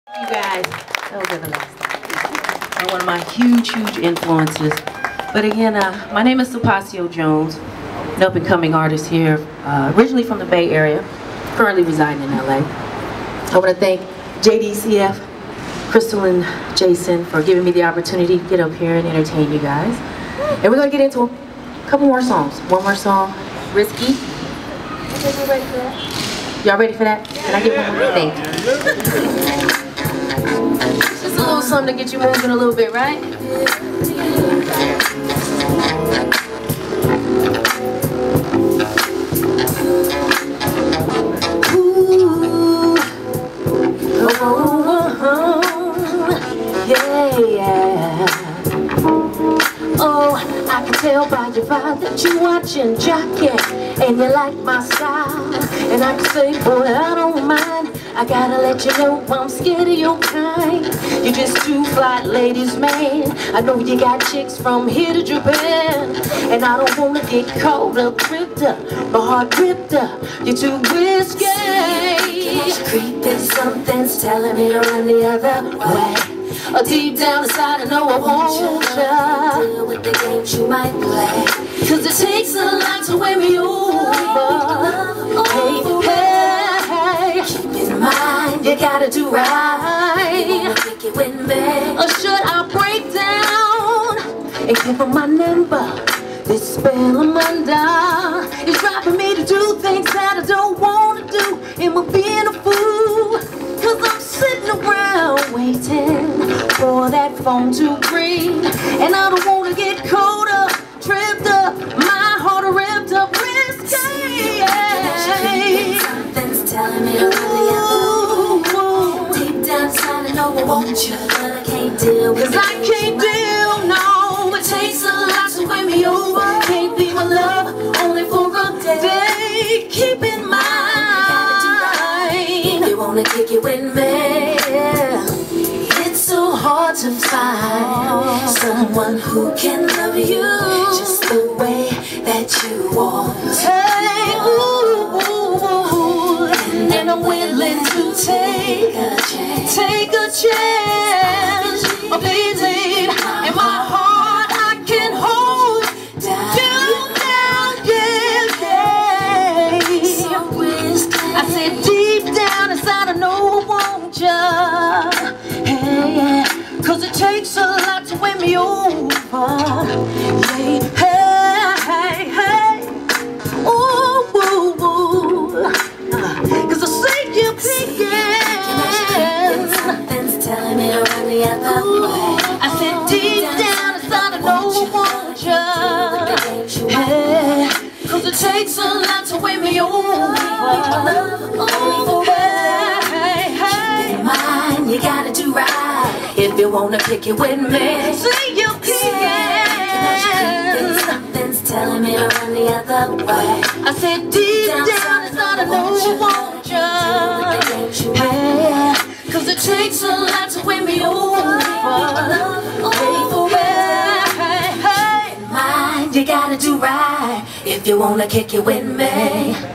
You guys, that was everlasting. One of my huge influences. But again, my name is Sulpacio Jones, an up-and-coming artist here, originally from the Bay Area, currently residing in LA. I want to thank JDCF, Crystal and Jason for giving me the opportunity to get up here and entertain you guys. And we're going to get into a couple more songs. One more song, Risky. Y'all ready for that? Can I get one more? Thank you. Just a little something to get you moving a little bit, right? Ooh. Yeah. Oh, I can tell by your vibe that you watching Jockey and you like my style. And I can say, boy, I don't mind. I gotta let you know I'm scared of your kind. You're just too fly, ladies, man. I know you got chicks from here to Japan, and I don't wanna get caught up, ripped up, my heart ripped up. You're too risky. Creeping, something's telling me to run the other way. Deep down inside I know I want you. Deal with the games you might play, 'cause it takes a lot to win me over. Hey, hey, keep in mind you gotta do right. Think it with me, or should I break down and give them my number? This spell I'm under is driving me to do things that I don't wanna do. Am I being a fool? 'Cause I'm sitting around waiting for that phone to ring, and I don't wanna get caught up, tripped up, my heart ripped up, risky. Something's telling me to really up. Deep down inside I know I want you, but I can't deal with it. 'Cause I can't deal, no. It takes a lot to win me over. Can't be my love only for a day. Keep in mind, if you wanna kick it with me, it's so hard to find someone who can love you just the way that you want. Hey, ooh, ooh, ooh. And I'm willing to take a chance, oh baby, and my heart I can hold down, yeah. So risky. I said deep down inside I know I want ya. Hey, 'cause it takes a lot to win me over. Hey, hey, hey, ooh, ooh, ooh. 'Cause I see you peeking. Something's telling me to run the other way. I said deep down inside I know I want ya. Hey, 'cause it takes a lot to win me over. Oh, hey, hey. Keep in mind you gotta do right if you wanna pick it with me. See you peeking. Something's telling me to run the other way. I said deep down inside I know I want ya. Hey, 'cause it takes a lot to win me over. Oh, hey, hey. Mind you gotta do right if you wanna kick it with me.